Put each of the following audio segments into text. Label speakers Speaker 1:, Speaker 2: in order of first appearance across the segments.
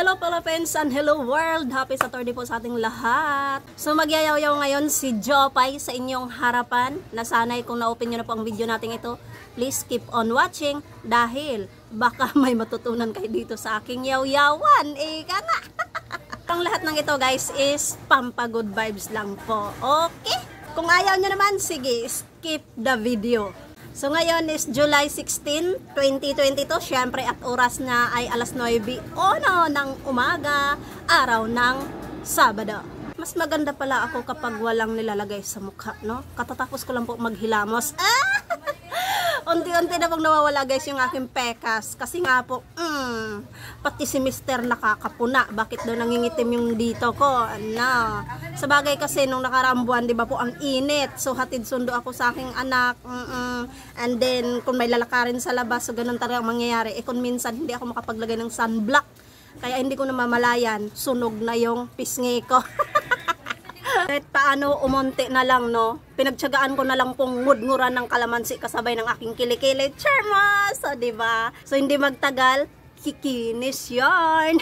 Speaker 1: Hello Philippines and hello world! Happy Saturday po sa ating lahat. So magyayaw-yaw ngayon si Jopay sa inyong harapan. Nasanay kung na-open nyo na po ang video natin ito. Please keep on watching dahil baka may matutunan kayo dito sa aking yaw-yawan. Ika na! Ang lahat ng ito guys is pampagood vibes lang po. Okay? Kung ayaw nyo naman, sige, skip the video. So ngayon is July 16, 2022. Syempre at oras na ay alas 9:01 ng umaga, araw ng Sabado. Mas maganda pala ako kapag walang nilalagay sa mukha, no? Katatapos ko lang po maghilamos. Unti-unti na pong nawawala guys yung aking pekas. Kasi nga po, pati si Mr. nakakapuna. Bakit daw nangingitim yung dito ko? Ano? Sa bagay kasi nung nakaraang buwan, di ba po, ang init. So hatid sundo ako sa aking anak. And then, kung may lalakarin sa labas, so ganun talaga ang mangyayari. Kung minsan, hindi ako makapaglagay ng sunblock. Kaya hindi ko namamalayan. Sunog na yung pisngi ko. Kahit paano umonti na lang, no? Pinagtiyagaan ko na lang pong ngudnguran ng kalamansi kasabay ng aking kilikili. Charmas! So, diba? So, hindi magtagal, kikinis yarn.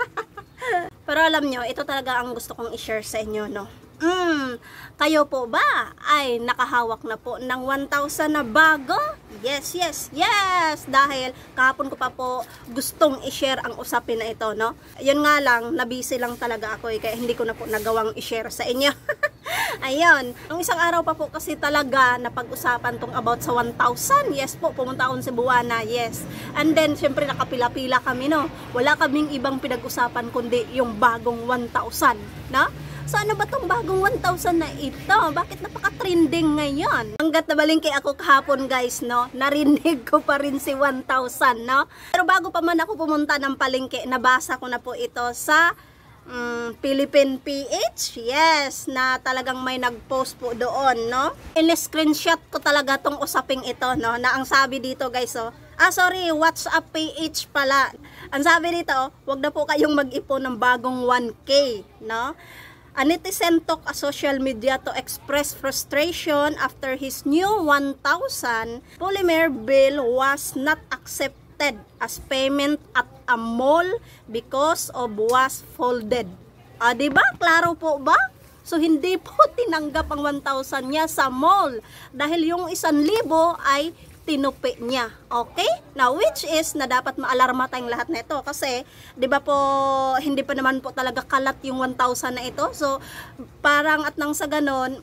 Speaker 1: Pero alam nyo, ito talaga ang gusto kong i-share sa inyo, no? Kayo po ba ay nakahawak na po ng 1,000 na bago? Yes, yes, yes! Dahil kahapon ko pa po gustong i-share ang usapin na ito, no? Yun nga lang, nabisi lang talaga ako kaya hindi ko na po nagawang i-share sa inyo. Ayun, nung isang araw pa po kasi talaga napag-usapan tong about sa 1,000. Yes po, pumunta akong Cebuana, yes. And then, syempre nakapila-pila kami, no? Wala kaming ibang pinag-usapan kundi yung bagong 1,000, no? So ano ba tong bagong 1,000 na ito? Bakit napaka-trending ngayon? Hanggat nabalingki ako kahapon guys, no? Narinig ko pa rin si 1,000, no? Pero bago pa man ako pumunta ng palengke, nabasa ko na po ito sa Philippine PH. Yes, na talagang may nag-post po doon, no? In-screenshot ko talaga tong usaping ito, no? Na ang sabi dito guys, oh, sorry, WhatsApp PH pala. Ang sabi dito, wag na po kayong mag-ipon ng bagong 1K, no? A netizen took a social media to express frustration after his new 1,000 polymer bill was not accepted as payment at a mall because of was folded. Diba? Klaro po ba? So, hindi po tinanggap ang 1,000 niya sa mall dahil yung 1,000 ay tinupi niya. Okay? Now, which is na dapat maalarma tayong lahat na ito. Kasi, di ba po, hindi pa naman po talaga kalat yung 1,000 na ito. So, parang at nang sa ganon,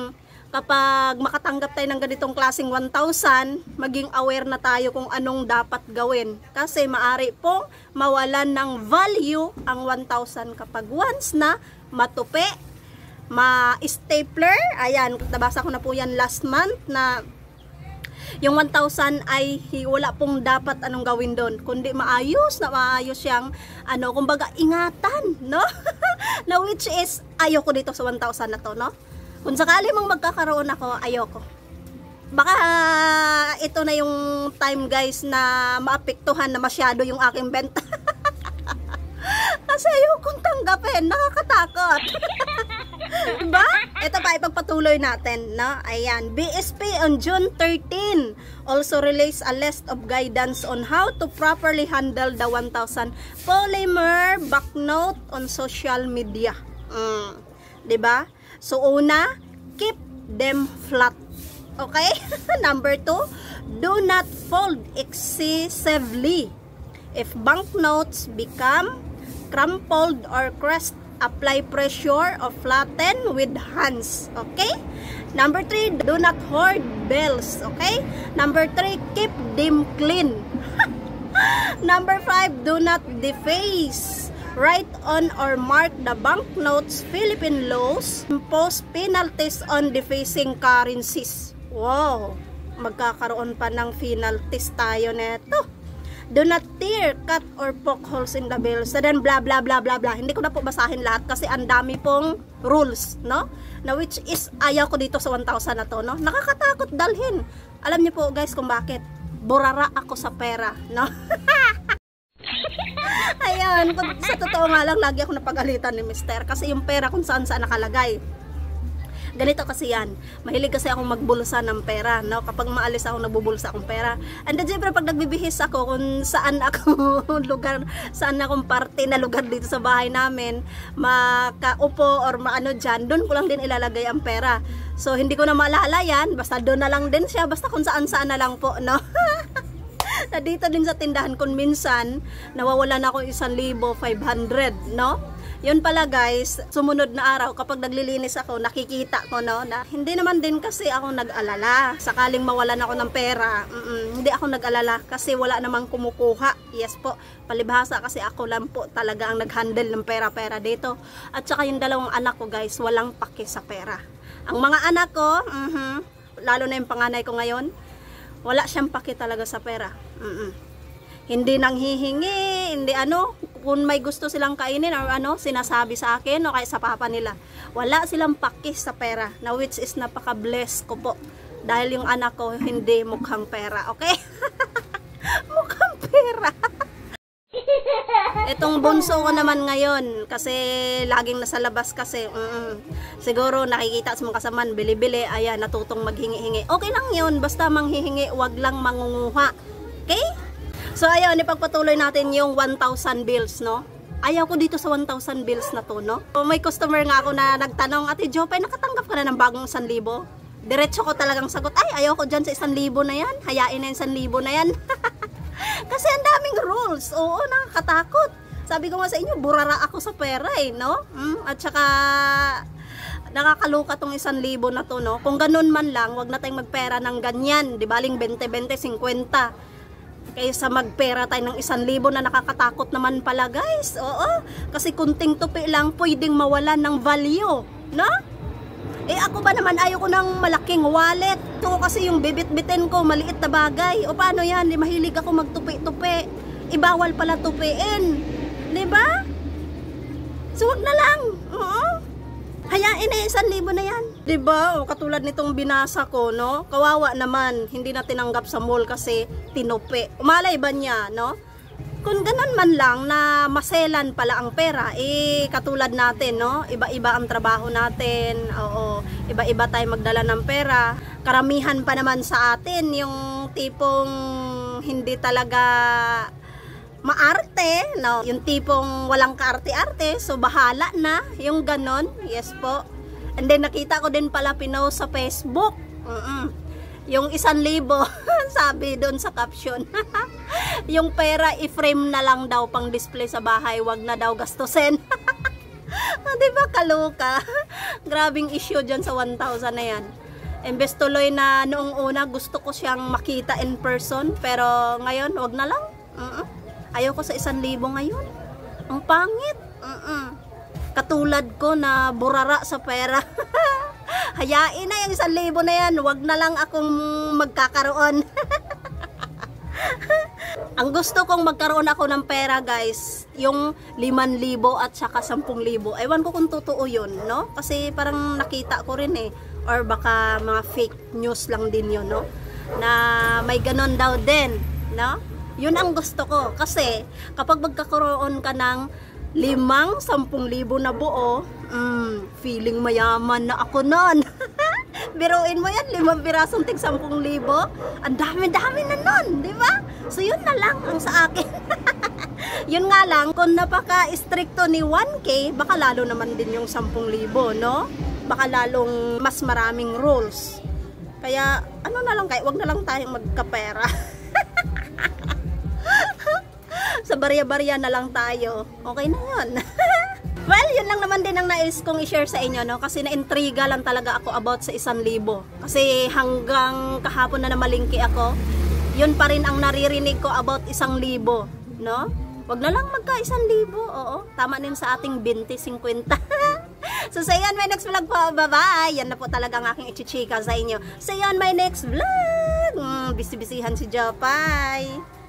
Speaker 1: kapag makatanggap tayo ng ganitong klaseng 1,000, maging aware na tayo kung anong dapat gawin. Kasi maari pong mawalan ng value ang 1,000 kapag once na matupi, ma-stapler. Ayan, nabasa ko na po yan last month na yung 1,000 ay wala pong dapat anong gawin doon, kundi maayos siyang kumbaga ingatan, no? Na which is ayoko dito sa 1,000 na to, no? Kung sakali mang magkakaroon ako, ayoko. Baka ito na yung time guys na maapektuhan na masyado yung aking benta. Kasi ayokong tanggapin, nakakatakot. Diba? Ito pa, ipagpatuloy natin, no? Ayan, BSP on June 13 also released a list of guidance on how to properly handle the 1,000 polymer banknote on social media. Diba? So, una, keep them flat. Okay? Number 2, do not fold excessively. If banknotes become crumpled or crushed, apply pressure or flatten with hands. Okay? Number 3, do not hoard bills. Okay? Number 3, keep them clean. Number 5, do not deface, write on or mark the banknotes. Philippine laws impose penalties on defacing currencies. Wow! Magkakaroon pa ng penalties tayo neto. Do not tear, cut, or poke holes in the bills. So then, blah, blah, blah, blah, blah. Hindi ko na po basahin lahat kasi ang dami pong rules, no? Na which is, ayaw ko dito sa 1,000 na to, no? Nakakatakot dalhin. Alam niyo po, guys, kung bakit. Burara ako sa pera, no? Ayan, sa totoo nga lang, lagi ako napagalitan ni Mister. Kasi yung pera kung saan nakalagay. Ganito kasi yan. Mahilig kasi akong magbulsa ng pera, no? Kapag maalis ako, nagbubulsa akong pera. And then, syempre, pag nagbibihis ako kung saan ako lugar, saan akong parte na lugar dito sa bahay namin, makaupo or maano dyan, doon ko lang din ilalagay ang pera. So, hindi ko na maalala yan. Basta doon na lang din siya. Basta kung saan-saan na lang po, no? Na dito din sa tindahan, kung minsan, nawawalan ako 1,500, no? Yun pala guys, sumunod na araw kapag naglilinis ako, nakikita ko no, na hindi naman din kasi ako nag-alala. Sakaling mawalan ako ng pera, hindi ako nag-alala kasi wala namang kumukuha. Yes po, palibhasa kasi ako lang po talaga ang nag-handle ng pera-pera dito. At saka yung dalawang anak ko guys, walang pake sa pera. Ang mga anak ko, lalo na yung panganay ko ngayon, wala siyang pake talaga sa pera. Hindi nang hihingi, hindi ano, kung may gusto silang kainin or ano, sinasabi sa akin o kaya sa papa nila. Wala silang pakis sa pera, na which is napaka-bless ko po. Dahil yung anak ko hindi mukhang pera, okay? Mukhang pera. Itong bunso ko naman ngayon, kasi laging nasa labas kasi, siguro nakikita sa mga kasaman, bili-bili, ayan, natutong maghingi-hingi. Okay lang yun, basta manghihingi, wag lang mangunguha. Okay? So ayun, ipagpatuloy natin yung 1,000 bills, no? Ayaw ko dito sa 1,000 bills na to, no? So, may customer nga ako na nagtanong, Ate Jopay, nakatanggap ka na ng bagong 1,000? Diretso ko talagang sagot, ay, ayaw ko dyan sa 1,000 na yan. Hayain na yung 1,000 na yan. Kasi ang daming rules. Oo, nakakatakot. Sabi ko nga sa inyo, burara ako sa pera eh, no? At saka, nakakaluka tong 1,000 na to, no? Kung ganun man lang, wag na tayong magpera ng ganyan. Di baling 20, 50. Kaysa magpera tayo ng 1,000 na nakakatakot naman pala guys. Oo, kasi kunting tupi lang pwedeng mawalan ng value, no? Eh ako ba naman ayaw ko ng malaking wallet. Ito kasi yung bibit-bitin ko, maliit na bagay. O paano yan? Mahilig ako magtupi-tupi. Ibawal pala tupiin. Diba? So wag na lang. Oo. Hayain na yung 1,000 na yan. Diba? O, katulad nitong binasa ko, no? Kawawa naman. Hindi na tinanggap sa mall kasi tinupi. Umalay ba niya, no? Kung ganun man lang na maselan pala ang pera, eh, katulad natin, no? Iba-iba ang trabaho natin. Oo. Iba-iba tayo magdala ng pera. Karamihan pa naman sa atin, yung tipong hindi talaga maarte, no? Yung tipong walang kaarte-arte, so bahala na, yung ganon. Yes po. And then nakita ko din pala pinost sa Facebook. Yung 1,000, sabi doon sa caption. Yung pera i-frame na lang daw pang display sa bahay, wag na daw gastusin. Diba kaluka? Grabing issue dyan sa 1,000 na yan. Imbes tuloy na noong una gusto ko siyang makita in person, pero ngayon wag na lang. Ayaw ko sa 1,000 ngayon. Ang pangit. Katulad ko na burara sa pera. Hayain na yung 1,000 na yan. Wag na lang akong magkakaroon. Ang gusto kong magkaroon ako ng pera guys, yung 5,000 at saka 10,000. Ewan ko kung totoo yun, no? Kasi parang nakita ko rin eh. Or baka mga fake news lang din yun, no? Na may ganon daw din, no? Yun ang gusto ko. Kasi, kapag magkakaroon ka ng 5,000-10,000 na buo, feeling mayaman na ako nun. Biruin mo yan, 5 pirasong tig 10,000. Ang dami-dami na nun, di ba? So, yun na lang ang sa akin. Yun nga lang, kung napaka-stricto ni 1K, baka lalo naman din yung 10,000, no? Baka lalong mas maraming rules. Kaya, ano na lang kayo, wag na lang tayong magkapera. Sa barya-barya na lang tayo. Okay na yun. Well, yun lang naman din ang nais kong i-share sa inyo, no? Kasi na-intriga lang talaga ako about sa 1,000. Kasi hanggang kahapon na namalingki ako, yun pa rin ang naririnig ko about 1,000, no? Wag na lang magka 1,000. Oo, tama din sa ating 20-50. So, see you on my next vlog po. Bye-bye. Yan na po talaga ang aking ichichika sa inyo. See you on my next vlog. Bisi-bisihan si Jopay.